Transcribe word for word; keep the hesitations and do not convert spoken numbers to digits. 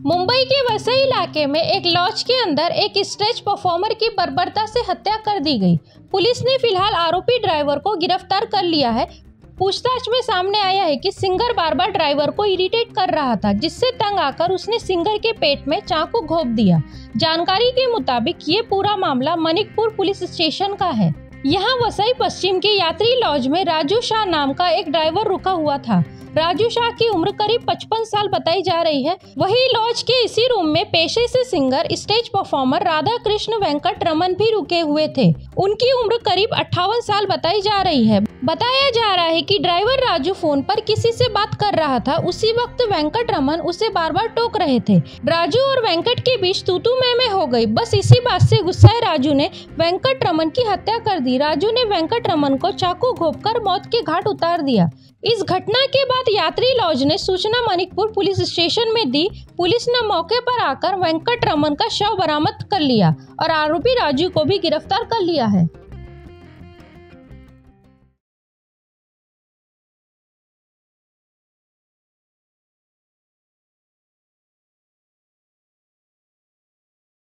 मुंबई के वसई इलाके में एक लॉज के अंदर एक स्टेज परफॉर्मर की बर्बरता से हत्या कर दी गई। पुलिस ने फिलहाल आरोपी ड्राइवर को गिरफ्तार कर लिया है। पूछताछ में सामने आया है कि सिंगर बार बार ड्राइवर को इरिटेट कर रहा था, जिससे तंग आकर उसने सिंगर के पेट में चाकू घोंप दिया। जानकारी के मुताबिक ये पूरा मामला मनिकपुर पुलिस स्टेशन का है। यहाँ वसई पश्चिम के यात्री लॉज में राजू शाह नाम का एक ड्राइवर रुका हुआ था। राजू शाह की उम्र करीब पचपन साल बताई जा रही है। वही लॉज के इसी रूम में पेशे से singer stage performer Radha Krishna Venkataraman भी रुके हुए थे। उनकी उम्र करीब अट्ठावन साल बताई जा रही है। बताया जा रहा है कि ड्राइवर राजू फोन पर किसी से बात कर रहा था। उसी वक्त वेंकट रमन उसे बार बार टोक रहे थे। राजू और वेंकट के बीच तू तू मैं मैं हो गई। बस इसी बात से गुस्साए राजू ने वेंकट रमन की हत्या कर दी। राजू ने वेंकट रमन को चाकू घोंपकर मौत के घाट उतार दिया। इस घटना के बाद यात्री लॉज ने सूचना मनिकपुर पुलिस स्टेशन में दी। पुलिस ने मौके पर आकर वेंकट रमन का शव बरामद कर लिया और आरोपी राजू को भी गिरफ्तार कर लिया है।